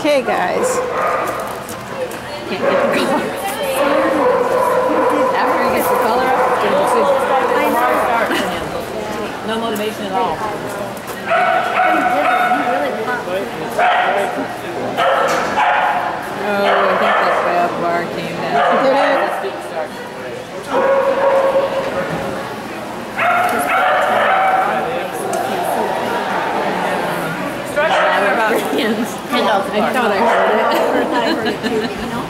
Okay, guys. Can't get the color. After he gets the color up, I know. no motivation at all. Oh, I think that bad bar came down. Did it? About $10. I thought I heard it. I heard it too.